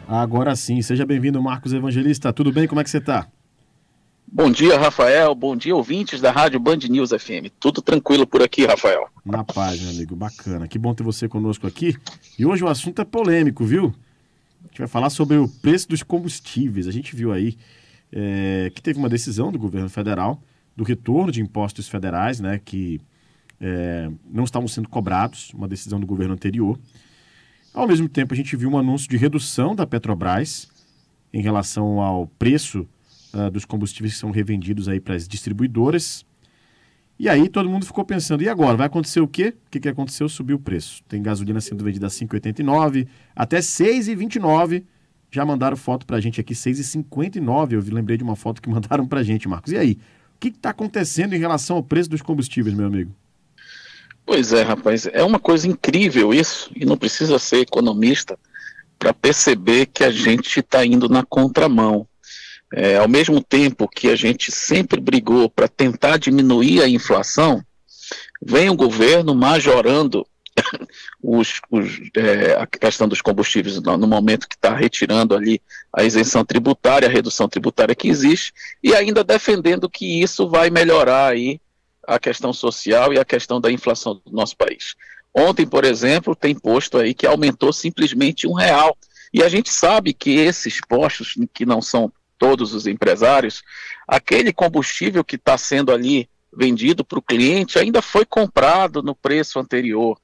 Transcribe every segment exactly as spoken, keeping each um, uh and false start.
Agora sim, seja bem-vindo, Marcos Evangelista. Tudo bem? Como é que você está? Bom dia, Rafael. Bom dia, ouvintes da Rádio Band News F M. Tudo tranquilo por aqui, Rafael? Na paz, meu amigo. Bacana. Que bom ter você conosco aqui. E hoje o assunto é polêmico, viu? A gente vai falar sobre o preço dos combustíveis. A gente viu aí é, que teve uma decisão do governo federal do retorno de impostos federais, né, que é, não estavam sendo cobrados, uma decisão do governo anterior. Ao mesmo tempo, a gente viu um anúncio de redução da Petrobras em relação ao preço uh, dos combustíveis que são revendidos aí para as distribuidoras. E aí todo mundo ficou pensando, e agora? Vai acontecer o quê? O que, que aconteceu? Subiu o preço. Tem gasolina sendo vendida a cinco reais e oitenta e nove centavos, até seis reais e vinte e nove centavos. Já mandaram foto para a gente aqui, seis reais e cinquenta e nove centavos. Eu lembrei de uma foto que mandaram para a gente, Marcos. E aí? O que está acontecendo em relação ao preço dos combustíveis, meu amigo? Pois é, rapaz, é uma coisa incrível isso, e não precisa ser economista para perceber que a gente está indo na contramão. É, ao mesmo tempo que a gente sempre brigou para tentar diminuir a inflação, vem o governo majorando os, os, é, a questão dos combustíveis no, no momento que está retirando ali a isenção tributária, a redução tributária que existe, e ainda defendendo que isso vai melhorar aí a questão social e a questão da inflação do nosso país. Ontem, por exemplo, tem posto aí que aumentou simplesmente um real. E a gente sabe que esses postos, que não são todos os empresários, aquele combustível que está sendo ali vendido para o cliente ainda foi comprado no preço anterior.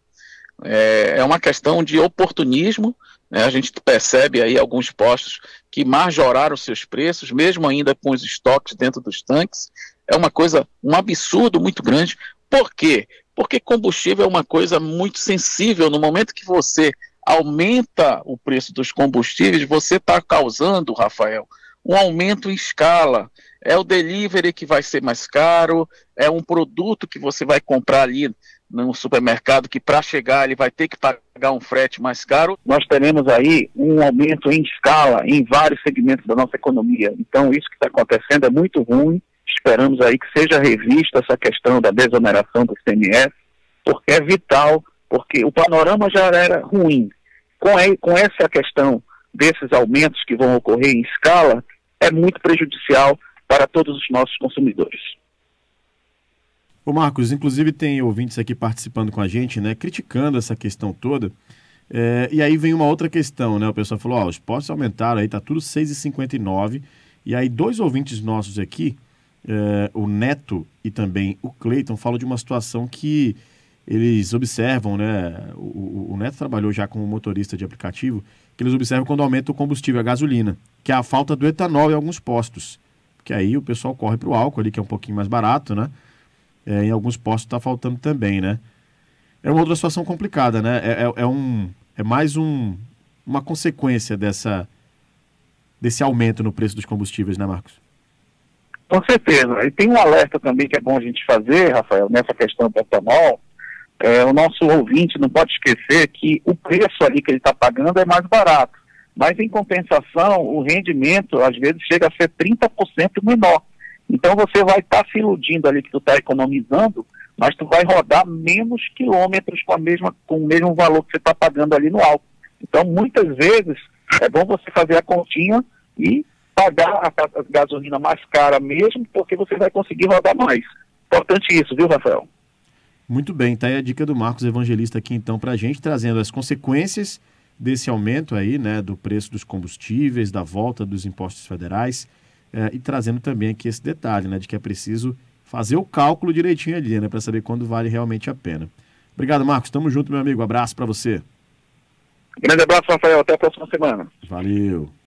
É, é uma questão de oportunismo, né? A gente percebe aí alguns postos que majoraram seus preços, mesmo ainda com os estoques dentro dos tanques. É uma coisa, um absurdo muito grande. Por quê? Porque combustível é uma coisa muito sensível. No momento que você aumenta o preço dos combustíveis, você está causando, Rafael, um aumento em escala. É o delivery que vai ser mais caro, é um produto que você vai comprar ali no supermercado, que para chegar ele vai ter que pagar um frete mais caro. Nós teremos aí um aumento em escala em vários segmentos da nossa economia. Então isso que está acontecendo é muito ruim. Esperamos aí que seja revista essa questão da desoneração do I C M S, porque é vital, porque o panorama já era ruim. Com, a, com essa questão desses aumentos que vão ocorrer em escala, é muito prejudicial para todos os nossos consumidores. Ô Marcos, inclusive tem ouvintes aqui participando com a gente, né, criticando essa questão toda, é, e aí vem uma outra questão, né, o pessoal falou, ó, os postos aumentaram aí, tá tudo seis reais e cinquenta e nove centavos, e aí dois ouvintes nossos aqui, é, o Neto e também o Cleiton, falam de uma situação que eles observam, né, o, o Neto trabalhou já como motorista de aplicativo, que eles observam quando aumenta o combustível, a gasolina, que é a falta do etanol em alguns postos, que aí o pessoal corre para o álcool ali, que é um pouquinho mais barato, né? É, em alguns postos está faltando também, né? É uma outra situação complicada, né? É, é, é, um, é mais um, uma consequência dessa, desse aumento no preço dos combustíveis, né, Marcos? Com certeza. E tem um alerta também que é bom a gente fazer, Rafael, nessa questão do etanol. É, o nosso ouvinte não pode esquecer que o preço ali que ele está pagando é mais barato. Mas, em compensação, o rendimento, às vezes, chega a ser trinta por cento menor. Então você vai estar tá se iludindo ali que tu está economizando, mas tu vai rodar menos quilômetros com, a mesma, com o mesmo valor que você está pagando ali no álcool. Então muitas vezes é bom você fazer a continha e pagar a, a gasolina mais cara mesmo, porque você vai conseguir rodar mais. Importante isso, viu, Rafael? Muito bem, tá aí a dica do Marcos Evangelista aqui então para a gente, trazendo as consequências desse aumento aí, né, do preço dos combustíveis, da volta dos impostos federais. É, e trazendo também aqui esse detalhe, né, de que é preciso fazer o cálculo direitinho ali, né, para saber quando vale realmente a pena. Obrigado, Marcos. Tamo junto, meu amigo. Abraço para você. Grande abraço, Rafael. Até a próxima semana. Valeu.